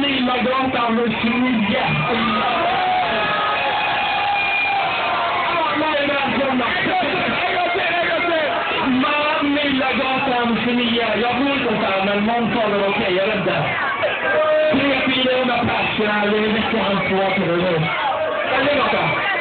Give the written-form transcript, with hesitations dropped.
Manillagatan 29. Manillagatan 29. Jag bor inte där, men någon talar okej, jag vet inte. 300-400 personer, det är mycket ansvar för det nu.